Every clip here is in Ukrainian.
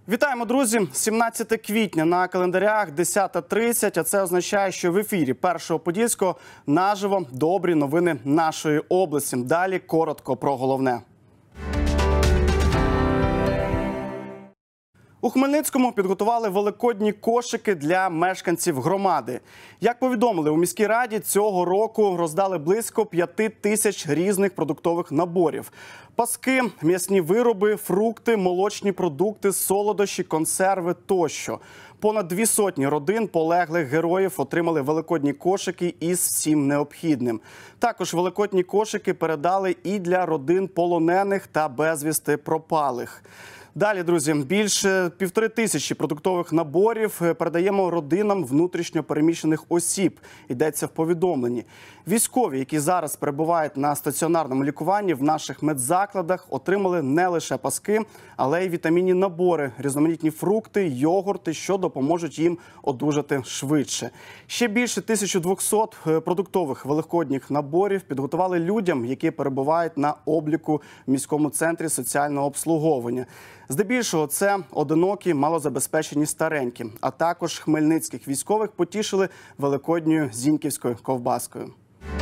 Вітаємо, друзі! 17 квітня на календарях 10:30, а це означає, що в ефірі Першого Подільського наживо добрі новини нашої області. Далі коротко про головне. У Хмельницькому підготували великодні кошики для мешканців громади. Як повідомили у міській раді, цього року роздали близько 5 тисяч різних продуктових наборів. Паски, м'ясні вироби, фрукти, молочні продукти, солодощі, консерви тощо. Понад 200 родин полеглих героїв отримали великодні кошики із всім необхідним. Також великодні кошики передали і для родин полонених та безвісти пропалих. Далі, друзі, більше 1500 продуктових наборів передаємо родинам внутрішньо переміщених осіб, йдеться в повідомленні. Військові, які зараз перебувають на стаціонарному лікуванні в наших медзакладах, отримали не лише паски, але й вітамінні набори, різноманітні фрукти, йогурти, що допоможуть їм одужати швидше. Ще більше 1200 продуктових великодніх наборів підготували людям, які перебувають на обліку в міському центрі соціального обслуговування. Здебільшого це одинокі, малозабезпечені старенькі, а також хмельницьких військових потішили великодньою зіньківською ковбаскою.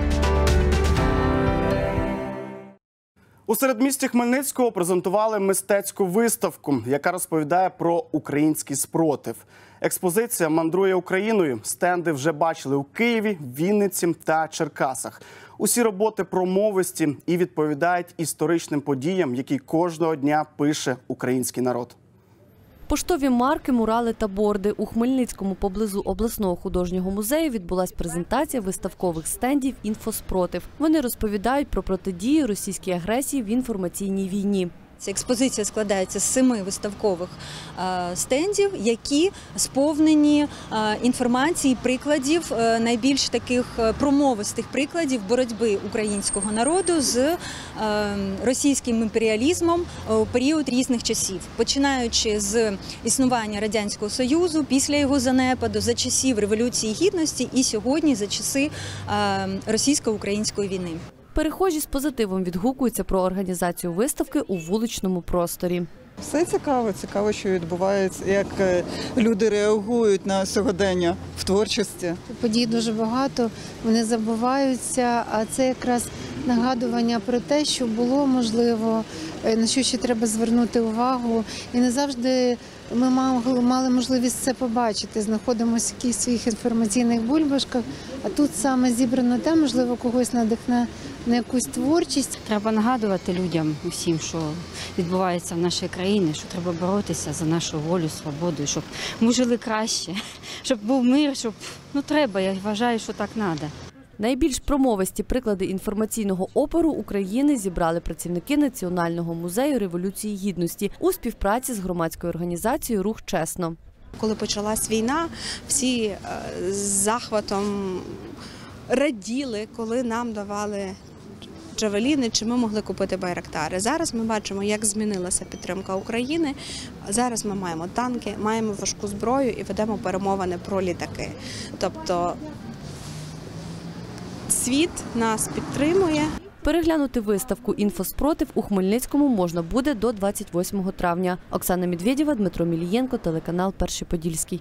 У середмісті Хмельницького презентували мистецьку виставку, яка розповідає про український спротив. Експозиція мандрує Україною. Стенди вже бачили у Києві, Вінниці та Черкасах. Усі роботи промовисті і відповідають історичним подіям, які кожного дня пише український народ. Поштові марки, мурали та борди. У Хмельницькому поблизу обласного художнього музею відбулась презентація виставкових стендів «Інфоспротив». Вони розповідають про протидію російській агресії в інформаційній війні. Ця експозиція складається з 7 виставкових стендів, які сповнені інформації, прикладів, найбільш таких промовистих прикладів боротьби українського народу з російським імперіалізмом у період різних часів. Починаючи з існування Радянського Союзу, після його занепаду, за часів Революції Гідності і сьогодні за часи російсько-української війни. Перехожі з позитивом відгукуються про організацію виставки у вуличному просторі. Все цікаво, що відбувається, як люди реагують на сьогодення в творчості. Подій дуже багато, вони забуваються, а це якраз нагадування про те, що було можливо, на що ще треба звернути увагу. І не завжди ми мали можливість це побачити, знаходимося в якихось своїх інформаційних бульбашках, а тут саме зібрано те, можливо, когось надихне на якусь творчість. Треба нагадувати людям усім, що відбувається в нашій країні, що треба боротися за нашу волю, свободу, щоб ми жили краще, щоб був мир, щоб, треба, я вважаю, що так треба. Найбільш промовисті приклади інформаційного опору України зібрали працівники Національного музею Революції Гідності у співпраці з громадською організацією «Рух Чесно». Коли почалась війна, всі з захватом раділи, коли нам давали джавеліни, чи ми могли купити байрактари. Зараз ми бачимо, як змінилася підтримка України. Зараз ми маємо танки, маємо важку зброю і ведемо перемовини про літаки. Тобто світ нас підтримує. Переглянути виставку «Інфоспротив» у Хмельницькому можна буде до 28 травня. Оксана Медведєва, Дмитро Мілієнко, телеканал «Перший Подільський».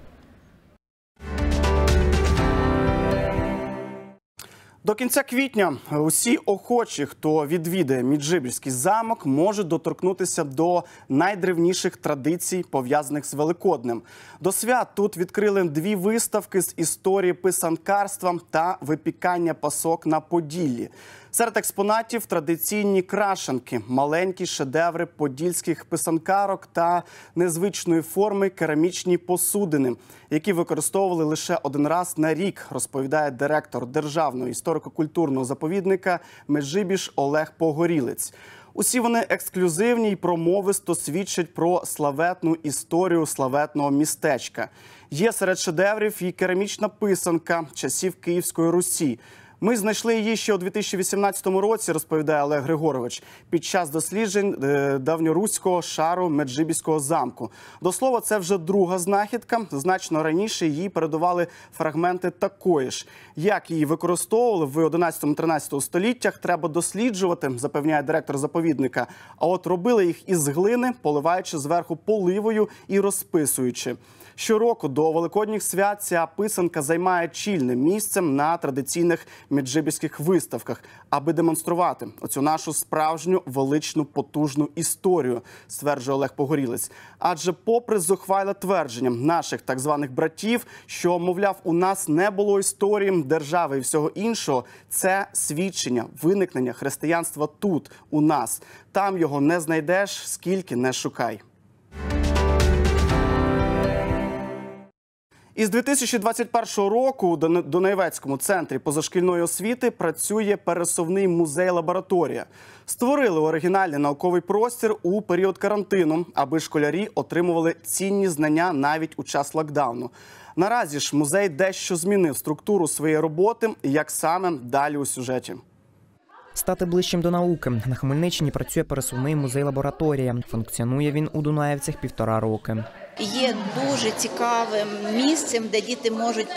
До кінця квітня усі охочі, хто відвідає Меджибірський замок, можуть доторкнутися до найдревніших традицій, пов'язаних з Великоднем. До свят тут відкрили 2 виставки з історії писанкарства та випікання пасок на Поділлі. Серед експонатів традиційні крашанки, маленькі шедеври подільських писанкарок та незвичної форми керамічні посудини, які використовували лише один раз на рік, розповідає директор Державного історико-культурного заповідника Меджибіж Олег Погорілець. Усі вони ексклюзивні й промовисто свідчать про славетну історію славетного містечка. Є серед шедеврів і керамічна писанка часів Київської Русі. Ми знайшли її ще у 2018 році, розповідає Олег Григорович, під час досліджень давньоруського шару Меджибіського замку. До слова, це вже друга знахідка. Значно раніше їй передавали фрагменти такої ж. Як її використовували в 11-13 століттях, треба досліджувати, запевняє директор заповідника. А от робили їх із глини, поливаючи зверху поливою і розписуючи. Щороку до Великодніх свят ця писанка займає чільним місцем на традиційних меджибіських виставках, аби демонструвати оцю нашу справжню, величну, потужну історію, стверджує Олег Погорілець. Адже попри зухвале твердження наших так званих братів, що, мовляв, у нас не було історії, держави і всього іншого, це свідчення виникнення християнства тут, у нас. Там його не знайдеш, скільки не шукай. Із 2021 року у Дунаєвецькому центрі позашкільної освіти працює пересувний музей-лабораторія. Створили оригінальний науковий простір у період карантину, аби школярі отримували цінні знання навіть у час локдауну. Наразі ж музей дещо змінив структуру своєї роботи, як саме далі у сюжеті. Стати ближчим до науки. На Хмельниччині працює пересувний музей-лабораторія. Функціонує він у Дунаєвцях 1,5 роки. Є дуже цікавим місцем, де діти можуть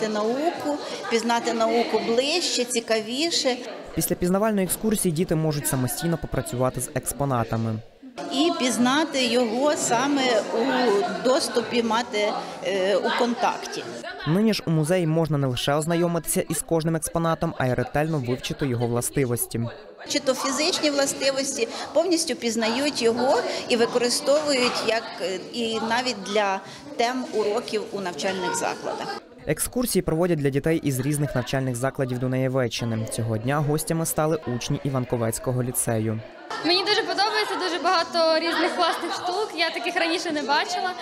пізнати науку ближче, цікавіше. Після пізнавальної екскурсії діти можуть самостійно попрацювати з експонатами. І пізнати його саме у доступі, мати у контакті. Нині ж у музеї можна не лише ознайомитися із кожним експонатом, а й ретельно вивчити його властивості. Чи то фізичні властивості, повністю пізнають його і використовують і навіть для тем уроків у навчальних закладах. Екскурсії проводять для дітей із різних навчальних закладів Дунаєвеччини. Цього дня гостями стали учні Іванковецького ліцею. Мені дуже подобається, дуже багато різних класних штук. Я таких раніше не бачила.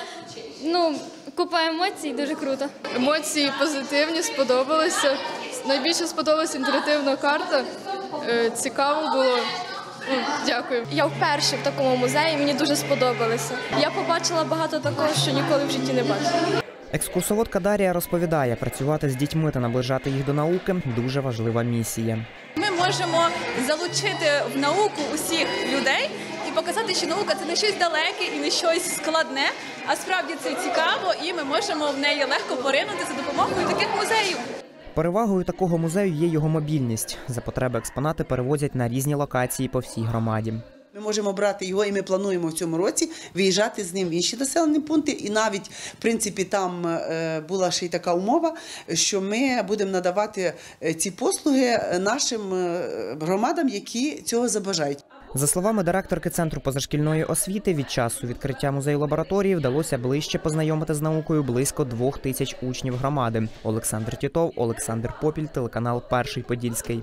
Купа емоцій, дуже круто. Емоції позитивні, сподобалися. Найбільше сподобалася інтерактивна карта. Цікаво було. Дякую. Я вперше в такому музеї, мені дуже сподобалося. Я побачила багато такого, що ніколи в житті не бачила. Екскурсоводка Дар'я розповідає, працювати з дітьми та наближати їх до науки – дуже важлива місія. Ми можемо залучити в науку усіх людей і показати, що наука – це не щось далеке і не щось складне, а справді це цікаво, і ми можемо в неї легко поринути за допомогою таких музеїв. Перевагою такого музею є його мобільність. За потреби експонати перевозять на різні локації по всій громаді. Ми можемо брати його, і ми плануємо в цьому році виїжджати з ним в інші населені пункти. І навіть, в принципі, там була ще й така умова, що ми будемо надавати ці послуги нашим громадам, які цього забажають. За словами директорки Центру позашкільної освіти, від часу відкриття музею-лабораторії вдалося ближче познайомити з наукою близько 2000 учнів громади. Олександр Тітов, Олександр Попіль, телеканал «Перший Подільський».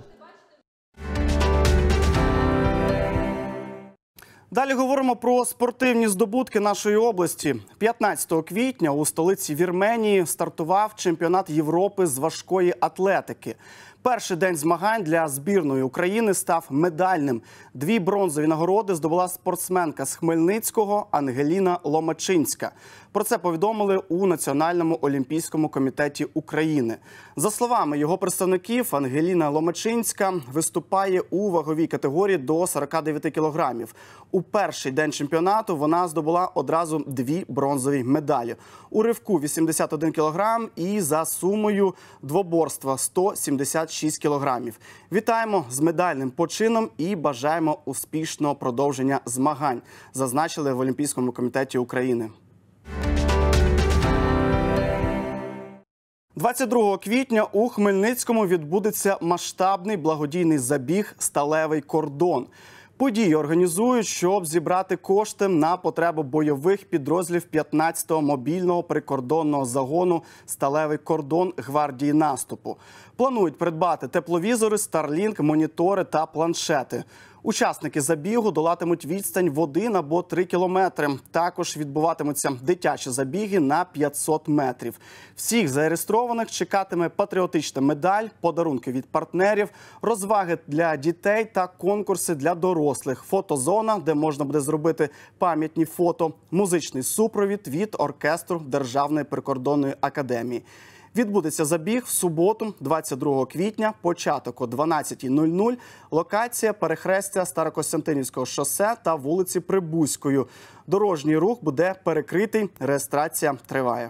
Далі говоримо про спортивні здобутки нашої області. 15 квітня у столиці Вірменії стартував чемпіонат Європи з важкої атлетики. Перший день змагань для збірної України став медальним. 2 бронзові нагороди здобула спортсменка з Хмельницького Ангеліна Ломачинська. Про це повідомили у Національному олімпійському комітеті України. За словами його представників, Ангеліна Ломачинська виступає у ваговій категорії до 49 кілограмів. У перший день чемпіонату вона здобула одразу 2 бронзові медалі. У ривку 81 кілограм і за сумою двоборства 176 кілограмів. Вітаємо з медальним почином і бажаємо успішного продовження змагань, зазначили в Олімпійському комітеті України. 22 квітня у Хмельницькому відбудеться масштабний благодійний забіг «Сталевий кордон». Події організують, щоб зібрати кошти на потребу бойових підрозділів 15-го мобільного прикордонного загону «Сталевий кордон» гвардії наступу. Планують придбати тепловізори, Starlink, монітори та планшети. Учасники забігу долатимуть відстань в 1 або 3 кілометри. Також відбуватимуться дитячі забіги на 500 метрів. Всіх зареєстрованих чекатиме патріотична медаль, подарунки від партнерів, розваги для дітей та конкурси для дорослих. Фотозона, де можна буде зробити пам'ятні фото, музичний супровід від оркестру Державної прикордонної академії. Відбудеться забіг в суботу, 22 квітня, початок о 12:00. Локація – перехрестя Старокостянтинівського шосе та вулиці Прибузької. Дорожній рух буде перекритий, реєстрація триває.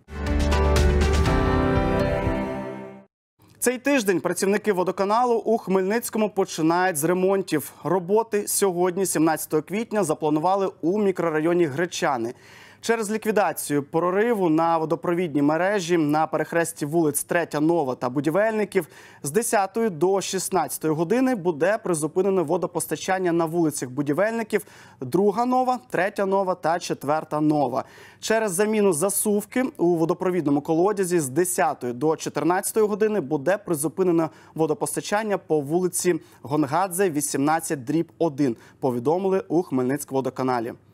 Цей тиждень працівники водоканалу у Хмельницькому починають з ремонтів. Роботи сьогодні, 17 квітня, запланували у мікрорайоні Гречани. Через ліквідацію прориву на водопровідній мережі на перехресті вулиць Третя Нова та Будівельників з 10 до 16 години буде призупинено водопостачання на вулицях Будівельників, Друга Нова, Третя Нова та Четверта Нова. Через заміну засувки у водопровідному колодязі з 10 до 14 години буде призупинено водопостачання по вулиці Гонгадзе, 18/1, повідомили у Хмельницькводоканалі.